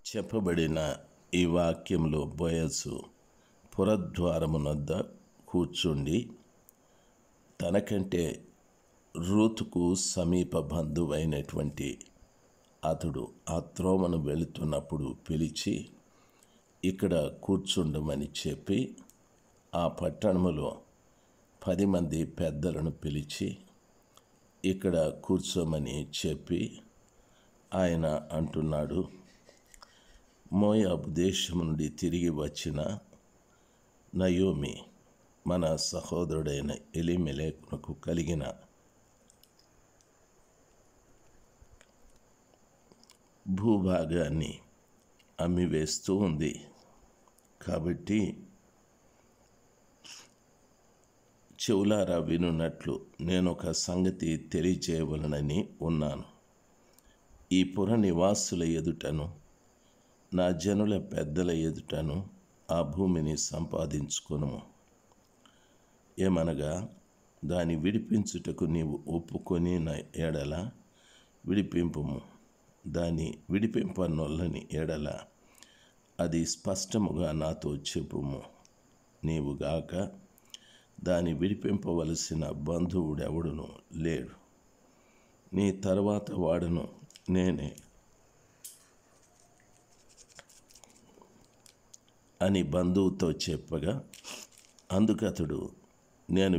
చెప్పబడిన ఈ వాక్యంలో బోయజు పురద్వారమునొద్ద కూర్చుండి తనకంటే రూతుకు సమీప బంధువైనటువంటి అతడు ఆ త్రోవను వెళుతున్నప్పుడు పిలిచి ఇక్కడ కూర్చుండమని చెప్పి ఆ పట్టణములో 10 మంది పెద్దలను పిలిచి ఇక్కడ కూర్చోమని చెప్పి ఆయన అంటున్నాడు, మోయాబు దేశం నుండి తిరిగి వచ్చిన నయోమి మన సహోదరుడైన ఎలీమెలెకునకు కలిగిన భూభాగాన్ని అమ్మివేస్తూ ఉంది. కాబట్టి చెవులారా వినున్నట్లు నేను ఒక సంగతి తెలియచేయవలనని ఉన్నాను. ఈ పుర నివాసుల ఎదుటను నా జనుల పెద్దల ఎదుటను ఆ భూమిని సంపాదించుకొను. ఏమనగా దాని విడిపించుటకు నీవు ఒప్పుకొని నా ఎడల విడిపింపుము, దాని విడిపింపనొల్లని ఎడల అది స్పష్టముగా నాతో చెప్పుము. నీవుగాక దాని విడిపింపవలసిన బంధువుడెవడును లేడు, నీ తర్వాత వాడను నేనే అని బంధువుతో చెప్పగా అందుకతడు నేను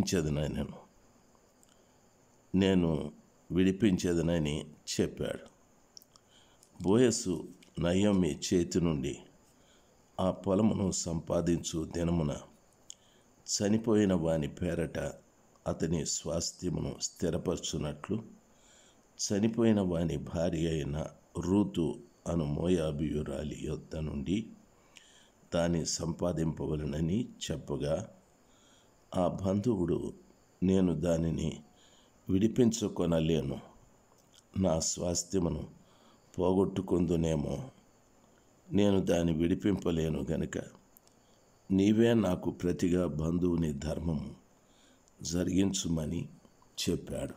విడిపించేదనని చెప్పాడు. బోయసు నయోమి చేతి నుండి ఆ పొలమును సంపాదించు దినమున చనిపోయిన వాని పేరట అతని స్వాస్థ్యమును స్థిరపరచునట్లు చనిపోయిన వాని భార్య అయిన రూతు అను మోయాబీయురాలి యొద్ద నుండి దాన్ని సంపాదింపవలనని చెప్పగా ఆ బంధువుడు, నేను దానిని విడిపించుకొనలేను, నా స్వాస్థ్యమును పోగొట్టుకుందునేమో, నేను దాన్ని విడిపింపలేను గనుక నీవే నాకు ప్రతిగా బంధువుని ధర్మము జరిగించుమని చెప్పాడు.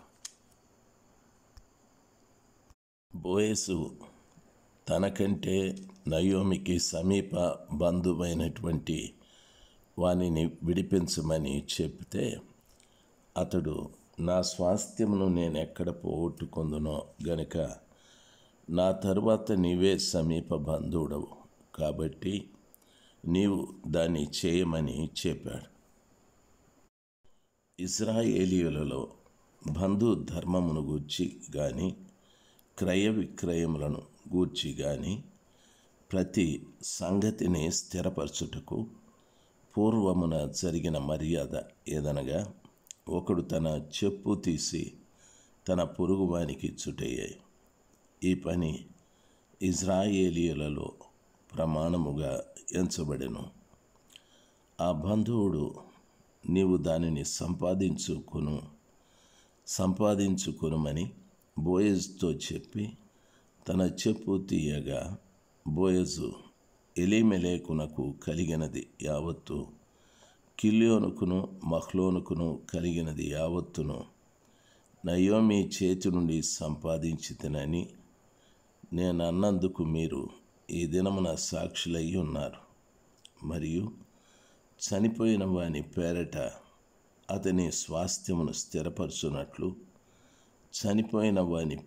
బోయసు తనకంటే నయోమికి సమీప బంధువైనటువంటి వానిని విడిపించమని చెప్తే అతడు, నా స్వాస్థ్యమును నేను ఎక్కడ పోగొట్టుకుందునో గనుక నా తరువాత నీవే సమీప బంధువుడవు, కాబట్టి నీవు దాన్ని చేయమని చెప్పాడు. ఇశ్రాయేలీయులలో బంధు ధర్మమును గూర్చి కానీ క్రయ విక్రయములను గూర్చి కానీ ప్రతి సంగతిని స్థిరపరచుటకు పూర్వమున జరిగిన మర్యాద ఏదనగా ఒకడు తన చెప్పు తీసి తన పొరుగువానికి ఇచ్చుటయ్యాయి. ఈ పని ఇశ్రాయేలీయులలో ప్రమాణముగా ఎంచబడెను. ఆ బంధువుడు, నీవు దానిని సంపాదించుకొనుమని బోయజుతో చెప్పి తన చెప్పు తీయగా బోయజు ఎలీమెలెకునకు కలిగినది యావత్తు, కిల్యోనుకును మహ్లోనుకును కలిగినది యావత్తును నయోమి చేతి నుండి సంపాదించితినని నేను అన్నందుకు మీరు ఈ దినమున సాక్షులై ఉన్నారు. మరియు చనిపోయిన వాని పేరట అతని స్వాస్థ్యమును స్థిరపరచునట్లు చనిపోయిన వాని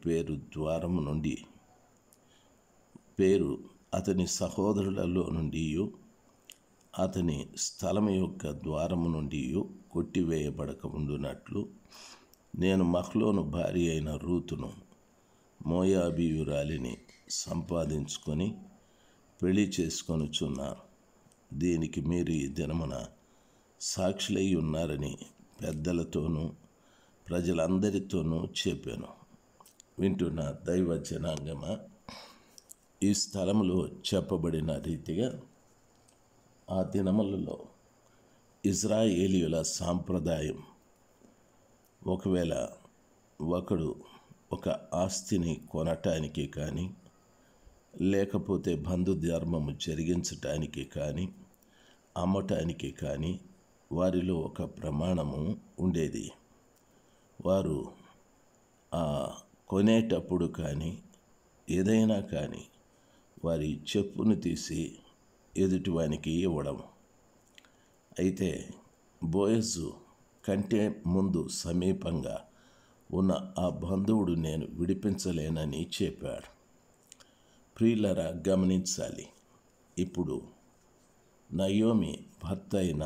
పేరు అతని సహోదరులలో నుండి అతని స్థలము యొక్క ద్వారము నుండి కొట్టివేయబడక ఉండునట్లు నేను మహ్లోను భార్య అయిన రూతును మోయాబీయురాలిని సంపాదించుకొని పెళ్లి చేసుకొనుచున్నాను. దీనికి మీరు ఈ దినమున సాక్షులై ఉన్నారని పెద్దలతోనూ ప్రజలందరితోనూ చెప్పాను. వింటున్న దైవ జనాంగమా, ఈ స్థలములో చెప్పబడిన రీతిగా ఆ దినములలో ఇశ్రాయేలీయుల సాంప్రదాయం, ఒకవేళ ఒకడు ఒక ఆస్తిని కొనటానికి కానీ లేకపోతే బంధు ధర్మము జరిగించటానికి కానీ అమ్మటానికి కానీ వారిలో ఒక ప్రమాణము ఉండేది. వారు కొనేటప్పుడు కానీ ఏదైనా కానీ వారి చెప్పును తీసి ఎదుటివానికి ఇవ్వడం. అయితే బోయజు కంటే ముందు సమీపంగా ఉన్న ఆ బంధువుడు నేను విడిపించలేనని చెప్పాడు. ప్రియులరా, గమనించాలి. ఇప్పుడు నయోమి భర్త అయిన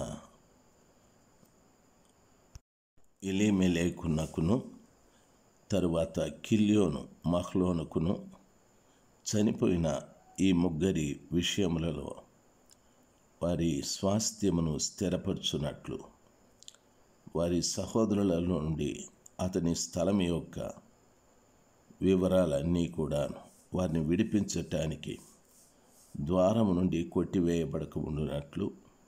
ఎలీమెలెకునకును తరువాత కిల్యోను మహ్లోనుకును చనిపోయిన ఈ ముగ్గురి విషయములలో వారి స్వాస్థ్యమును స్థిరపరచునట్లు వారి సహోదరుల నుండి అతని స్థలం యొక్క వివరాలన్నీ కూడా వారిని విడిపించటానికి ద్వారము నుండి కొట్టివేయబడక ఉండునట్లు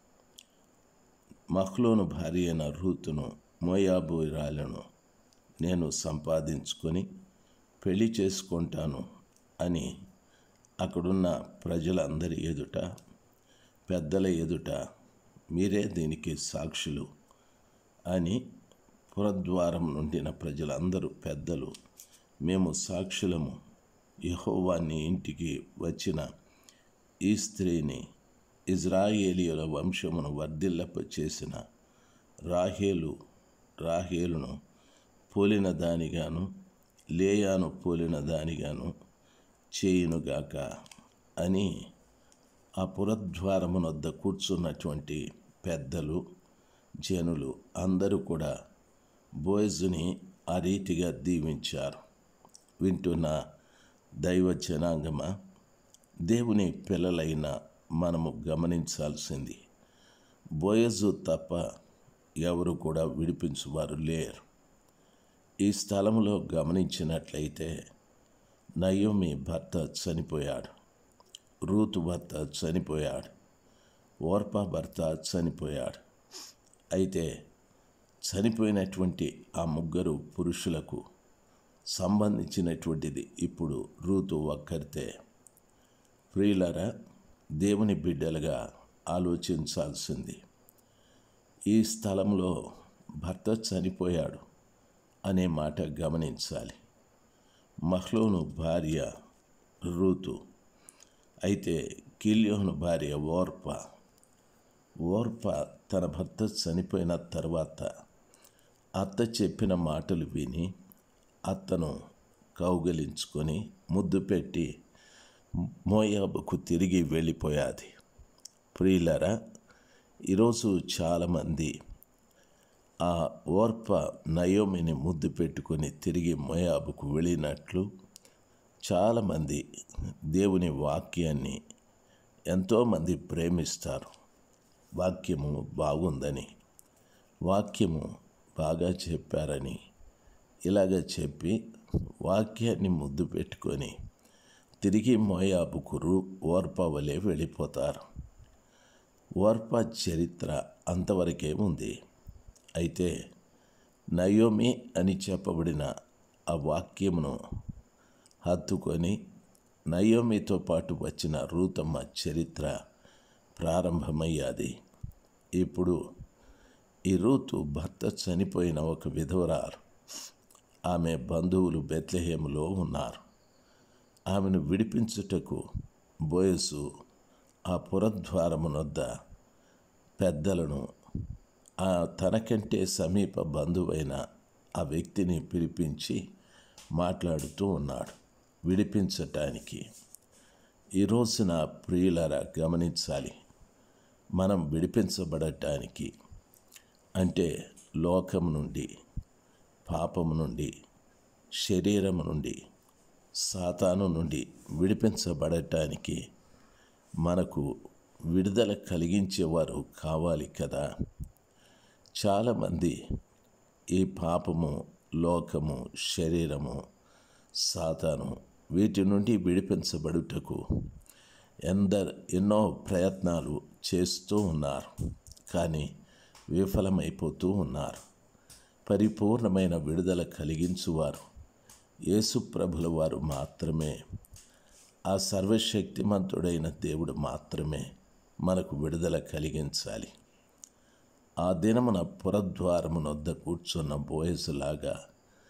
మహ్లోను భార్య అయిన రూతును మోయాబురాలను నేను సంపాదించుకొని పెళ్లి చేసుకుంటాను అని అక్కడున్న ప్రజలందరి ఎదుట, పెద్దల ఎదుట మీరే దీనికి సాక్షులు అని పురద్వారం నుండిన ప్రజలందరూ పెద్దలు మేము సాక్షులము. యెహోవా నీ ఇంటికి వచ్చిన ఈ స్త్రీని ఇజ్రాయేలీయుల వంశమును వర్ధిల్లప చేసిన రాహేలును పోలిన దానిగాను లేయాను పోలిన దానిగాను చేయునుగాక అని ఆ పురద్వారమునొద్ద కూర్చున్నటువంటి పెద్దలు, జనులు అందరూ కూడా బోయజుని ఆ రీతిగా దీవించారు. వింటున్న దైవ జనాంగమా, దేవుని పిల్లలైన మనము గమనించాల్సింది, బోయజు తప్ప ఎవరు కూడా విడిపించువారు లేరు. ఈ స్థలంలో గమనించినట్లయితే నయోమి భర్త చనిపోయాడు, రూతు భర్త చనిపోయాడు, ఓర్పా భర్త చనిపోయాడు. అయితే చనిపోయినటువంటి ఆ ముగ్గురు పురుషులకు సంబంధించినటువంటిది ఇప్పుడు రూతు ఒక్కరితే. ప్రియులారా, దేవుని బిడ్డలుగా ఆలోచించాల్సింది, ఈ స్థలంలో భర్త చనిపోయాడు అనే మాట గమనించాలి. మహ్లోను భార్య రూతు, అయితే కిల్యోను భార్య ఓర్పా తన భర్త చనిపోయిన తర్వాత అత్త చెప్పిన మాటలు విని అత్తను కౌగలించుకొని ముద్దు పెట్టి మోయాబుకు తిరిగి వెళ్ళిపోయాది. ప్రియులారా, ఈరోజు చాలామంది ఆ ఓర్పా నయోమిని ముద్దు పెట్టుకొని తిరిగి మోయాబుకు వెళ్ళినట్లు చాలామంది దేవుని వాక్యాన్ని ఎంతోమంది ప్రేమిస్తారు. వాక్యము బాగుందని, వాక్యము బాగా చెప్పారని ఇలాగ చెప్పి వాక్యాన్ని ముద్దు పెట్టుకొని తిరిగి మోయాబుకు ఓర్పా వలె వెళ్ళిపోతారు. ఓర్పా చరిత్ర అంతవరకే ఉంది. అయితే నయోమి అని చెప్పబడిన ఆ వాక్యమును హత్తుకొని నయోమితో పాటు వచ్చిన రూతమ్మ చరిత్ర ప్రారంభమయ్యాది. ఇప్పుడు ఈ రూతు భర్త చనిపోయిన ఒక విధవరాలు. ఆమె బంధువులు బెత్లెహేములో ఉన్నారు. ఆమెను విడిపించుటకు బోయజు ఆ పురద్వారమునొద్ద పెద్దలను, ఆ తనకంటే సమీప బంధువైన ఆ వ్యక్తిని పిలిపించి మాట్లాడుతూ ఉన్నాడు విడిపించటానికి. ఈ రోజున ప్రియులారా, గమనించాలి, మనం విడిపించబడటానికి అంటే లోకము నుండి, పాపము నుండి, శరీరము నుండి, సాతాను నుండి విడిపించబడటానికి మనకు విడుదల కలిగించేవారు కావాలి కదా. చాలామంది ఈ పాపము, లోకము, శరీరము, సాతాను వీటి నుండి విడిపించబడుటకు ఎన్నో ప్రయత్నాలు చేస్తూ ఉన్నారు, కానీ విఫలమైపోతూ ఉన్నారు. పరిపూర్ణమైన విడుదల కలిగించువారు యేసు ప్రభుల వారు మాత్రమే. ఆ సర్వశక్తిమంతుడైన దేవుడు మాత్రమే మనకు విడుదల కలిగించాలి. ఆ దినమున పురద్వారమునొద్ద కూర్చున్న బోయజులాగా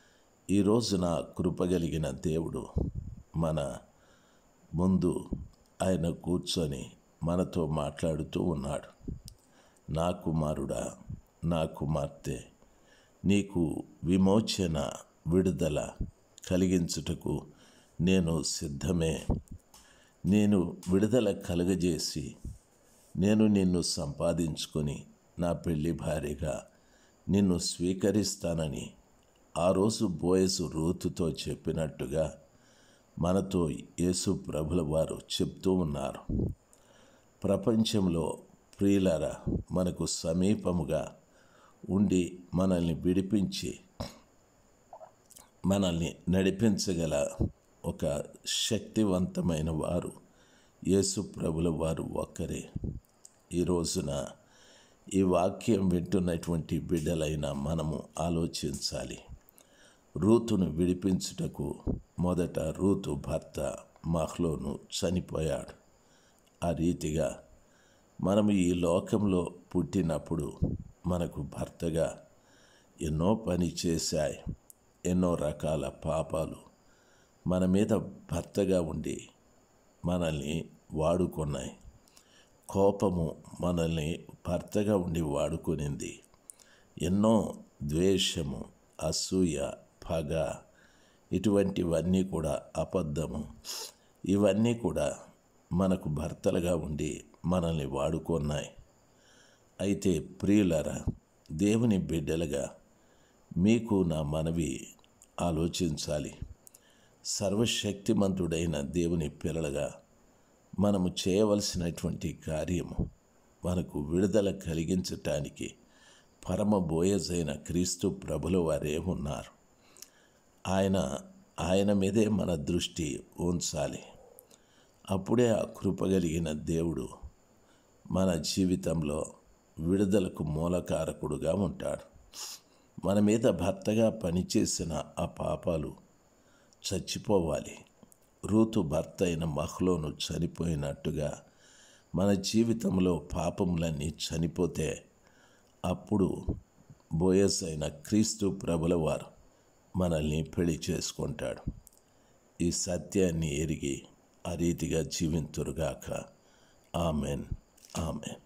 ఈరోజున కృపగలిగిన దేవుడు మన ముందు ఆయన కూర్చొని మనతో మాట్లాడుతూ ఉన్నాడు. నా కుమారుడా, నా కుమార్తె, నీకు విమోచన, విడుదల కలిగించుటకు నేను సిద్ధమే. నేను విడుదల కలుగజేసి నేను నిన్ను సంపాదించుకొని నా పెళ్లి భార్యగా నిన్ను స్వీకరిస్తానని ఆ రోజు బోయజు రూతుతో చెప్పినట్టుగా మనతో యేసు ప్రభుల వారు చెప్తూ ఉన్నారు. ప్రపంచంలో ప్రియులారా, మనకు సమీపముగా ఉండి మనల్ని విడిపించి మనల్ని నడిపించగల ఒక శక్తివంతమైన వారు యేసు ప్రభుల వారు ఒక్కరే. ఈ రోజున ఈ వాక్యం వింటున్నటువంటి బిడ్డలైన మనము ఆలోచించాలి. రూతును విడిపించుటకు మొదట రూతు భర్త మహ్లోను చనిపోయాడు. ఆ రీతిగా మనము ఈ లోకంలో పుట్టినప్పుడు మనకు భర్తగా ఎన్నో పని చేశాయి. ఎన్నో రకాల పాపాలు మన మీద భర్తగా ఉండి మనల్ని వాడుకున్నాయి. కోపము మనల్ని భర్తగా ఉండి వాడుకునింది. ఎన్నో ద్వేషము, అసూయ, పగ, ఇటువంటివన్నీ కూడా, అబద్ధము, ఇవన్నీ కూడా మనకు భర్తలుగా ఉండి మనల్ని వాడుకున్నాయి. అయితే ప్రియులారా, దేవుని బిడ్డలుగా మీకు నా మనవి ఆలోచించాలి. సర్వశక్తిమంతుడైన దేవుని పిల్లలుగా మనము చేయవలసినటువంటి కార్యము మనకు విడుదల కలిగించటానికి పరమ బోయజైన క్రీస్తు ప్రభుల వారే ఉన్నారు. ఆయన మీదే మన దృష్టి ఉంచాలి. అప్పుడే ఆ కృపగలిగిన దేవుడు మన జీవితంలో విడుదలకు మూలకారకుడుగా ఉంటాడు. మన మీద భర్తగా పనిచేసిన ఆ పాపాలు చచ్చిపోవాలి. రూతు భర్త అయిన మహ్లోను చనిపోయినట్టుగా మన జీవితంలో పాపములన్నీ చనిపోతే అప్పుడు బోయస్ అయిన క్రీస్తు ప్రభుల వారు మనల్ని పెళ్లి చేసుకుంటాడు. ఈ సత్యాన్ని ఎరిగి ఆ రీతిగా జీవింతురుగాక. Amen, amen.